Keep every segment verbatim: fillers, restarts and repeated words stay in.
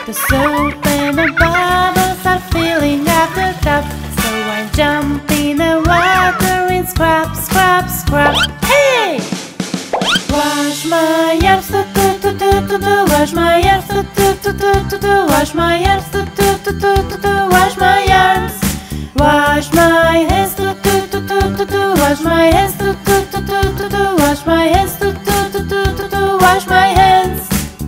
The soap and the bubbles are filling up the tub, so I jump in the water and scrub, scrub, scrub. Hey! Wash my arms, do do do do do do. Wash my arms, do do do do do do. Wash my arms, do do do do do do. Wash my arms. Wash my hands, do do do do do do. Wash my hands, do do do do do do. Wash my hands, do do do do do do. Wash my hands.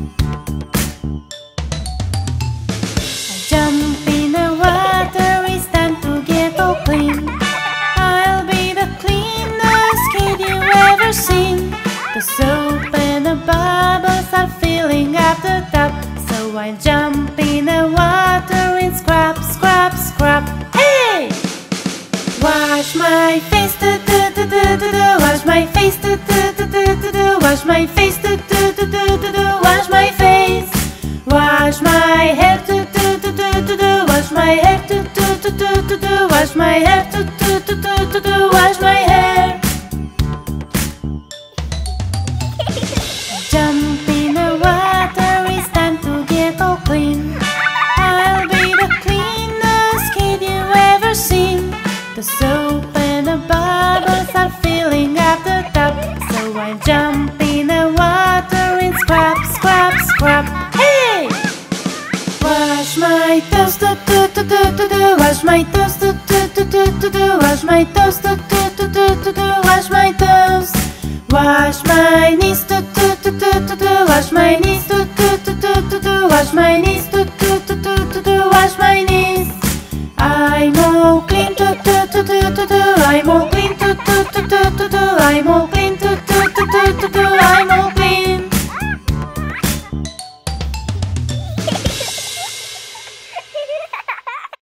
I jump in the water, it's time to get all clean. I'll be the cleanest kid you ever seen. The soap and the bubbles are filling up the tub, so I jump in the water and scrub, scrub, scrub. Hey! Wash my face, do do do do do do. Wash my face, do do do do do do. Wash my face, do do do do do do. Wash my face. Wash my hair, do do do do do do. Wash my hair, do do do do do do. Wash my hair, do do do do do do. Wash my hair. Jump in the water, it's time to get all clean. I'll be the cleanest kid you ever seen. The soap and the bubbles are filling up the tub, so I jump in the water and scrub, scrub, scrub. Hey! Wash my toes, do do do do do do. Wash my toes, do do do do do do. Wash my toes, do do do do do do. Wash my toes. Wash my knees, do do do do do do. Wash my knees, do do do do do do. Wash my knees, do do do do do do. Wash my knees.